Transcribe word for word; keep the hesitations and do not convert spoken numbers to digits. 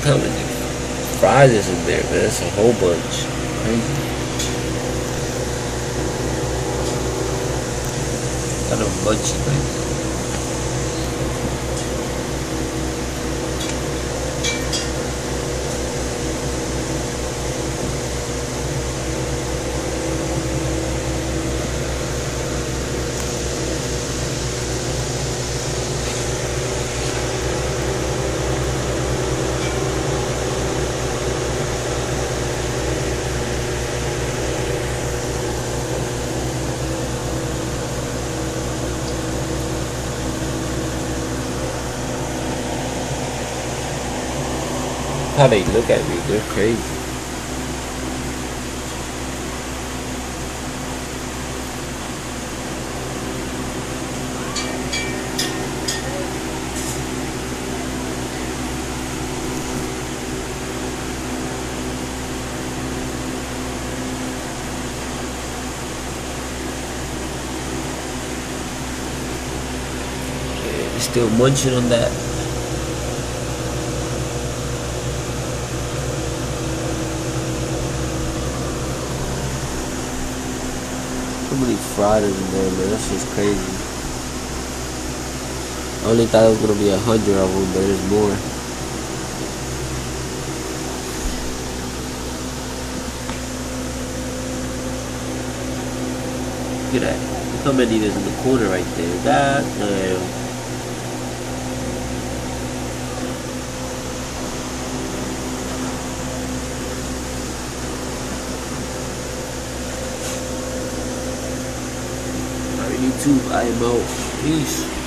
how many fries is in there, man. That's a whole bunch. Crazy. Got a bunch of things. How they look at me, they're crazy. Okay, they're still munching on that. So many fries in there, man. That's just crazy. I only thought it was gonna be a hundred of them, but there's more. Look at that. Look how many there's in the corner right there. God damn. YouTube, I am out. Peace.